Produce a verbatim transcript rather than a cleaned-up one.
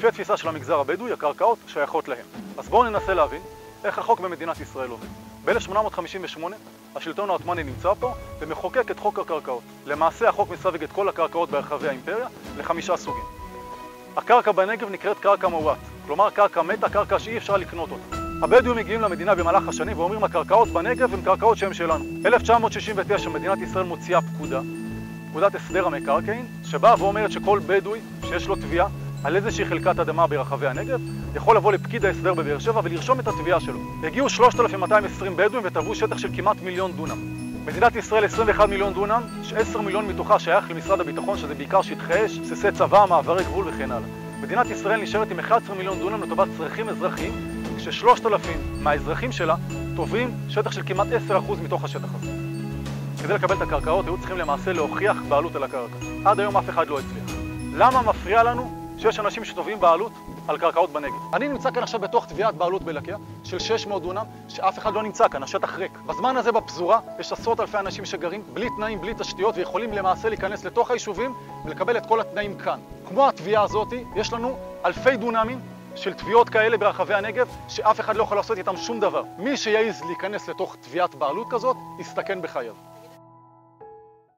לפי התפיסה של המגזר הבדואי, הקרקעות שייכות להם. אז בואו ננסה להבין איך החוק במדינת ישראל עובד. ב-אלף שמונה מאות חמישים ושמונה השלטון העות'מאני נמצא פה ומחוקק את חוק הקרקעות. למעשה החוק מסווג את כל הקרקעות ברחבי האימפריה לחמישה סוגים. הקרקע בנגב נקראת קרקע מועט, כלומר קרקע מתה, קרקע שאי אפשר לקנות אותה. הבדואים מגיעים למדינה במהלך השנים ואומרים הקרקעות בנגב הן קרקעות שהן שלנו. אלף תשע מאות שישים ותשע מדינת ישראל מוציאה פקודה, פקודת הסדר המקרקעין, שבאה ואומרת שכל בדואי שיש לו תביעה על איזושהי חלקת אדמה ברחבי הנגב, יכול לבוא לפקיד ההסדר בבאר שבע ולרשום את התביעה שלו. הגיעו שלושת אלפים מאתיים ועשרים בדואים ותבעו שטח של כמעט מיליון דונם. מדינת ישראל עשרים ואחד מיליון דונם, עשרה מיליון מתוכה שייך למשרד הביטחון, שזה בעיקר שטחי אש, בסיסי צבא, מעברי גבול וכן הלאה. מדינת ישראל נשארת עם אחד עשר מיליון דונם לטובת צרכים אזרחיים, כש-שלושת אלפים מהאזרחים שלה תובעים שטח של כמעט עשרה אחוז מתוך השטח הזה. כדי לקבל את הקרקעות היו צריכים למעשה להוכיח בעלות על הקרקע. עד היום אף אחד לא הצליח. למה מפריע לנו שיש אנשים שתובעים בעלות על קרקעות בנגב? אני נמצא כאן עכשיו בתוך תביעת בעלות בלקיה של שש מאות דונם, שאף אחד לא נמצא כאן, השטח ריק. בזמן הזה בפזורה יש עשרות אלפי אנשים שגרים בלי תנאים, בלי תשתיות, ויכולים למעשה להיכנס לתוך היישובים ולקבל את כל התנאים כאן. כמו התביעה הזאת, יש לנו אלפי דונמים של תביעות כאלה ברחבי הנגב, שאף אחד לא יכול לעשות איתם שום דבר. מי שיעז להיכנס לתוך תביעת בעלות כזאת, יסתכן בחייו.